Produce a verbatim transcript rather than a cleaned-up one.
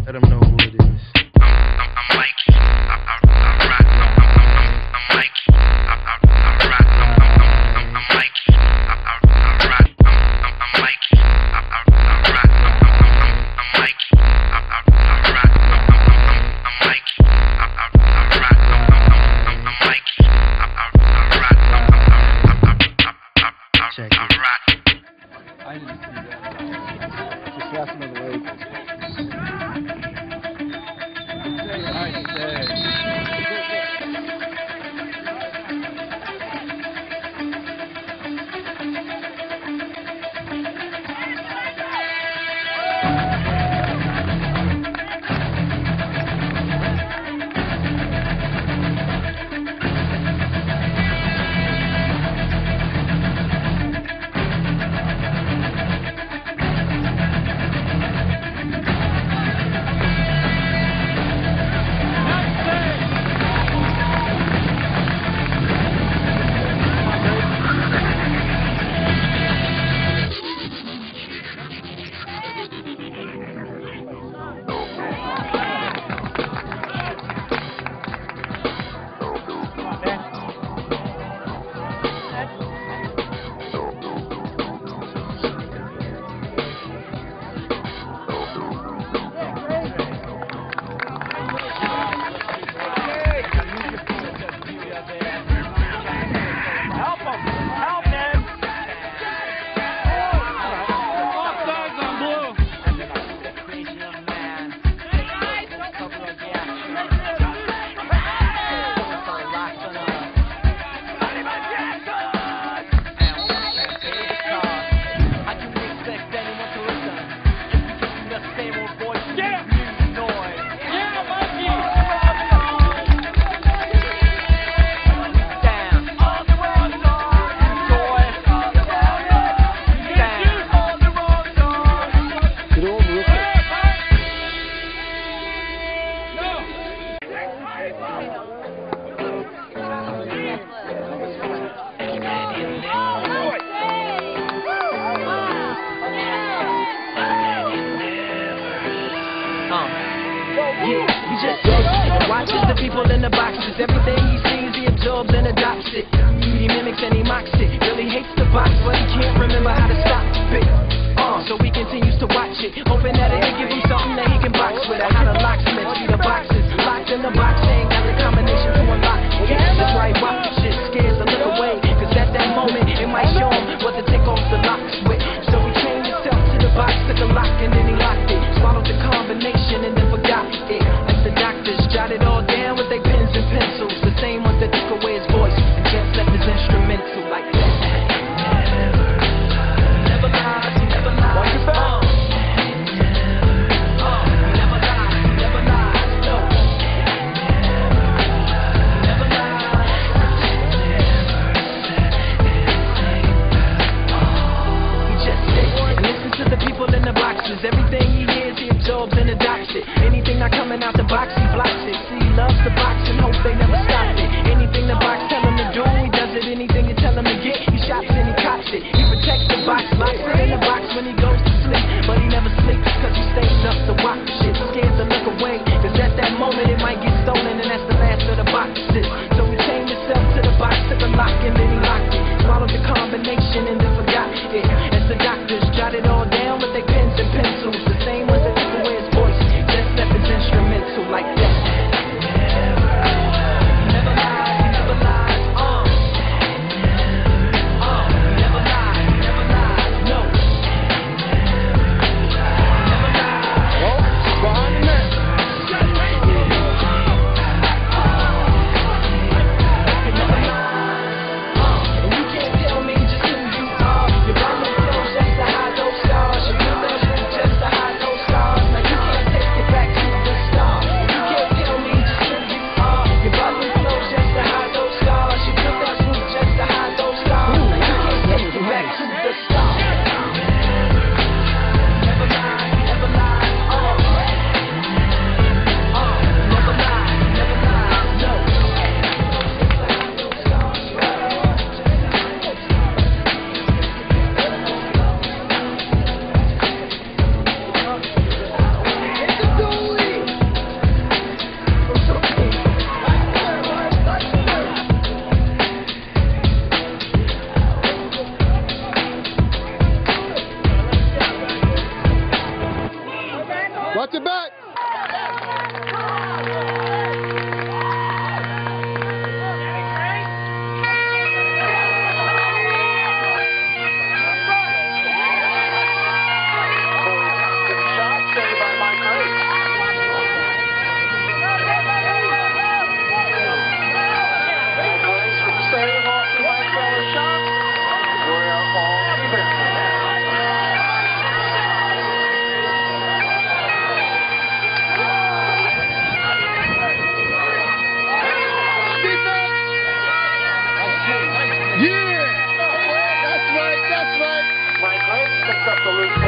Let them know who it is. I'm Mikey. I, I, I rock. I'm Mikey. I, I, I rock. I'm Mikey. I, I, I rock. I'm Mikey. I, I, I rock. I'm Mikey. I, I, I rock. I'm Mikey. I, I, I rock. I'm Mikey. I, I, I rock. Check it. I rock. I need to see that. Just last another way. Nice day. Watches the people in the boxes. Everything he sees, he absorbs and adopts it. He mimics and he mocks it. Really hates the box, but he can't remember how to stop it. Uh, so he continues to watch it, hoping that it'll give him something that he can box with. How the locksmith see the boxes locked in the box. They ain't got the combination to unlock it. That's why he watches shit, scares to look away. Cause at that moment, it might show him what to take off the locks with. So he chained himself to the box, took a lock, and then he locked it. Swallowed the combination and then forgot it. Like the doctors jotted all down with their pens and pencils, the same ones that took away his voice and just left his instrumental like that. Never lies, he never lies. Why you fell? Uh, he never lies, he never absolute